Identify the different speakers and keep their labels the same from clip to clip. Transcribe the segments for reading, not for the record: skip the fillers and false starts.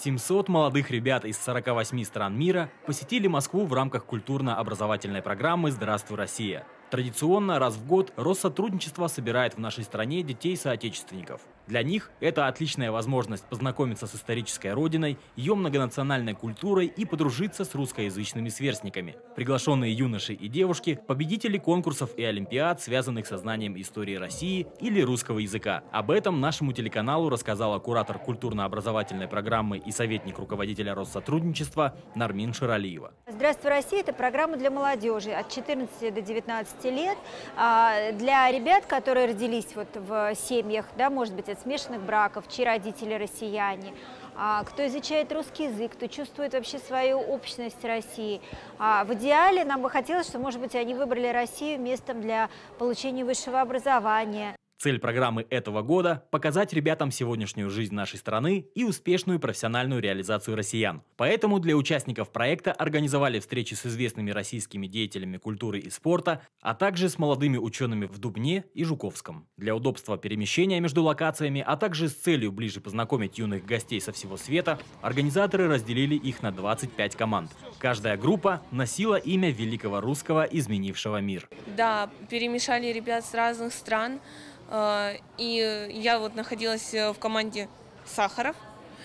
Speaker 1: 700 молодых ребят из 48 стран мира посетили Москву в рамках культурно-образовательной программы «Здравствуй, Россия». Традиционно раз в год Россотрудничество собирает в нашей стране детей-соотечественников. Для них это отличная возможность познакомиться с исторической родиной, ее многонациональной культурой и подружиться с русскоязычными сверстниками. Приглашенные юноши и девушки – победители конкурсов и олимпиад, связанных со знанием истории России или русского языка. Об этом нашему телеканалу рассказала куратор культурно-образовательной программы и советник руководителя Россотрудничества Нармин Ширалиева.
Speaker 2: «Здравствуй, Россия» – это программа для молодежи от 14 до 19 лет, для ребят, которые родились в семьях, да, может быть, от смешанных браков, чьи родители россияне, кто изучает русский язык, кто чувствует вообще свою общность России. В идеале нам бы хотелось, чтобы, может быть, они выбрали Россию местом для получения высшего образования.
Speaker 1: Цель программы этого года – показать ребятам сегодняшнюю жизнь нашей страны и успешную профессиональную реализацию россиян. Поэтому для участников проекта организовали встречи с известными российскими деятелями культуры и спорта, а также с молодыми учеными в Дубне и Жуковском. Для удобства перемещения между локациями, а также с целью ближе познакомить юных гостей со всего света, организаторы разделили их на 25 команд. Каждая группа носила имя великого русского, изменившего мир.
Speaker 3: Да, перемешали ребят с разных стран. И я находилась в команде Сахаров.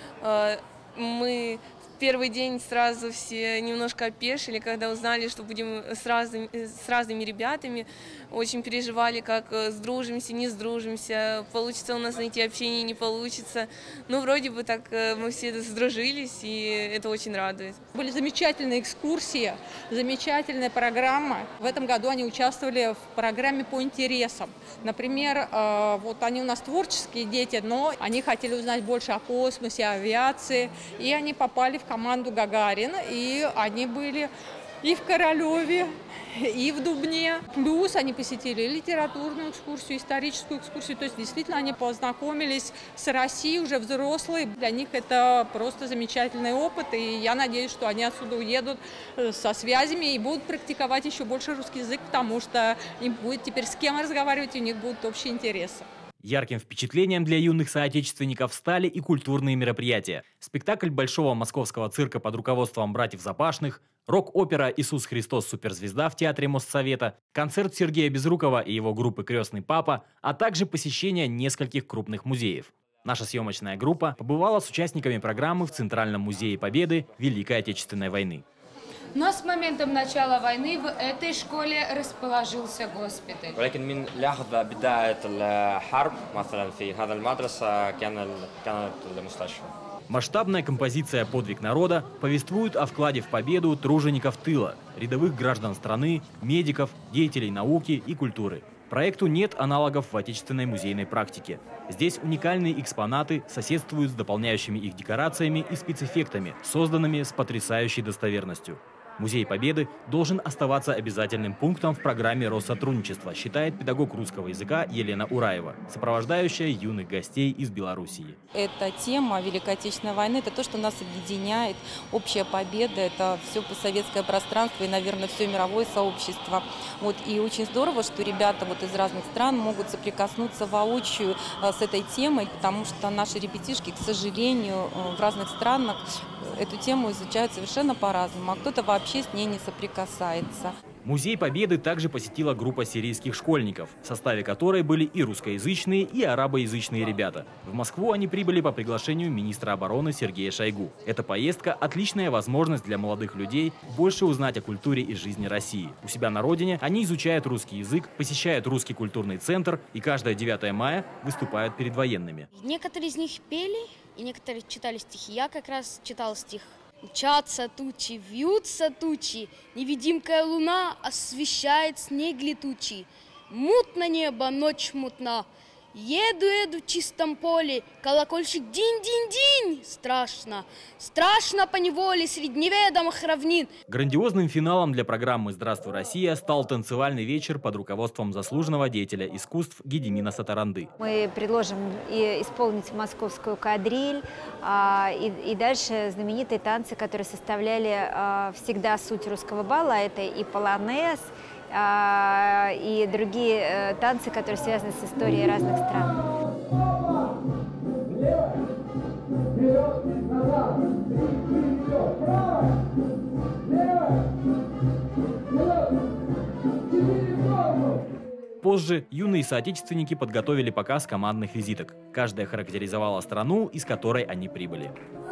Speaker 3: Мы в первый день сразу все немножко опешили, когда узнали, что будем с разными ребятами. Очень переживали, как сдружимся, не сдружимся, получится у нас найти общение, не получится. Но вроде бы так мы все сдружились, и это очень радует.
Speaker 4: Были замечательные экскурсии, замечательная программа. В этом году они участвовали в программе по интересам. Например, они у нас творческие дети, но они хотели узнать больше о космосе, о авиации. И они попали в команду «Гагарин», и они были и в Королеве, и в Дубне. Плюс они посетили литературную экскурсию, историческую экскурсию. То есть действительно они познакомились с Россией уже взрослые. Для них это просто замечательный опыт. И я надеюсь, что они отсюда уедут со связями и будут практиковать еще больше русский язык, потому что им будет теперь с кем разговаривать, и у них будут общие интересы.
Speaker 1: Ярким впечатлением для юных соотечественников стали и культурные мероприятия. Спектакль Большого московского цирка под руководством братьев Запашных, рок-опера «Иисус Христос. Суперзвезда» в Театре Моссовета, концерт Сергея Безрукова и его группы «Крестный папа», а также посещение нескольких крупных музеев. Наша съемочная группа побывала с участниками программы в Центральном музее Победы Великой Отечественной войны.
Speaker 5: Но с моментом начала войны в этой школе расположился госпиталь.
Speaker 1: Масштабная композиция «Подвиг народа» повествует о вкладе в победу тружеников тыла, рядовых граждан страны, медиков, деятелей науки и культуры. Проекту нет аналогов в отечественной музейной практике. Здесь уникальные экспонаты соседствуют с дополняющими их декорациями и спецэффектами, созданными с потрясающей достоверностью. Музей Победы должен оставаться обязательным пунктом в программе Россотрудничества, считает педагог русского языка Елена Ураева, сопровождающая юных гостей из Белоруссии.
Speaker 6: Эта тема Великой Отечественной войны, это то, что нас объединяет, общая победа, это все постсоветское пространство и, наверное, все мировое сообщество. И очень здорово, что ребята из разных стран могут соприкоснуться воочию с этой темой, потому что наши ребятишки, к сожалению, в разных странах эту тему изучают совершенно по-разному, а кто-то вообще с ней не соприкасается.
Speaker 1: Музей Победы также посетила группа сирийских школьников, в составе которой были и русскоязычные, и арабоязычные ребята. В Москву они прибыли по приглашению министра обороны Сергея Шойгу. Эта поездка – отличная возможность для молодых людей больше узнать о культуре и жизни России. У себя на родине они изучают русский язык, посещают русский культурный центр и каждое 9 мая выступают перед военными.
Speaker 7: Некоторые из них пели, и некоторые читали стихи. Я как раз читал стих. Мчатся тучи, вьются тучи, невидимкая луна освещает снег летучий. Мутно небо, ночь мутна. Еду в чистом поле, колокольчик динь-динь-динь. Страшно, страшно поневоле среди неведомых равнин.
Speaker 1: Грандиозным финалом для программы «Здравствуй, Россия» стал танцевальный вечер под руководством заслуженного деятеля искусств Гедимина Сатаранды.
Speaker 2: Мы предложим исполнить московскую кадриль и дальше знаменитые танцы, которые составляли всегда суть русского бала. Это и полонез, и другие танцы, которые связаны с историей разных стран.
Speaker 1: Позже юные соотечественники подготовили показ командных визиток. Каждая характеризовала страну, из которой они прибыли.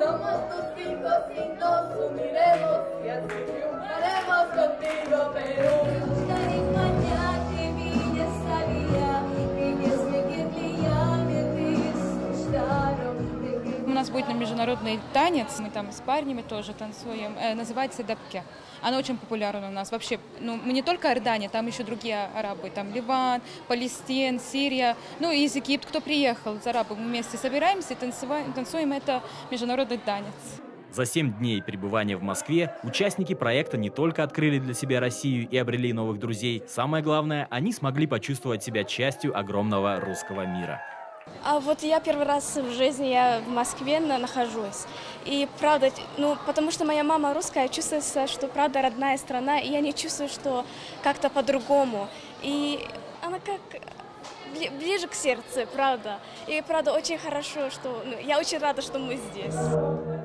Speaker 8: У нас будет международный танец, мы там с парнями тоже танцуем, называется дабке. Она очень популярна у нас. Вообще, мы не только Иордания, там еще другие арабы, там Ливан, Палестина, Сирия, из Египта, кто приехал из арабов, мы вместе собираемся и танцуем это международный танец.
Speaker 1: За 7 дней пребывания в Москве участники проекта не только открыли для себя Россию и обрели новых друзей, самое главное, они смогли почувствовать себя частью огромного русского мира.
Speaker 9: А вот я первый раз в жизни в Москве нахожусь. И правда, потому что моя мама русская, чувствуется, что правда родная страна, и я не чувствую, что как-то по-другому. И она как ближе к сердцу, правда. И правда очень хорошо, что я очень рада, что мы здесь.